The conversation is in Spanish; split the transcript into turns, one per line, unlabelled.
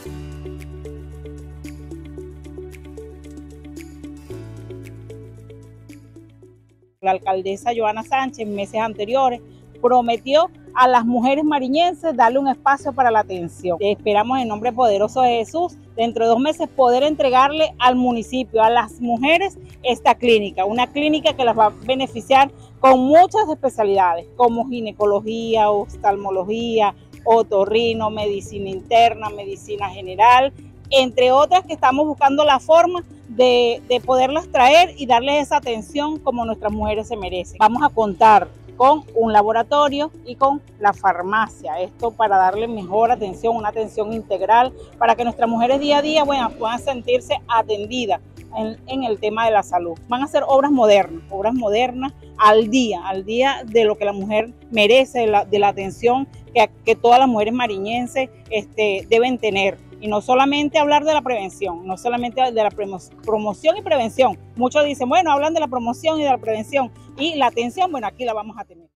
La alcaldesa Joana Sánchez en meses anteriores prometió a las mujeres mariñenses darle un espacio para la atención. Esperamos en nombre poderoso de Jesús, dentro de 2 meses poder entregarle al municipio, a las mujeres, esta clínica, una clínica que las va a beneficiar con muchas especialidades, como ginecología, oftalmología, otorrino, medicina interna, medicina general, entre otras que estamos buscando la forma de poderlas traer y darles esa atención como nuestras mujeres se merecen. Vamos a contar con un laboratorio y con la farmacia, esto para darle mejor atención, una atención integral, para que nuestras mujeres día a día puedan sentirse atendidas en el tema de la salud. Van a ser obras modernas al día de lo que la mujer merece, de la atención que todas las mujeres mariñenses deben tener. Y no solamente hablar de la prevención, no solamente de la promoción y prevención. Muchos dicen, bueno, hablan de la promoción y de la prevención y la atención, bueno, aquí la vamos a tener.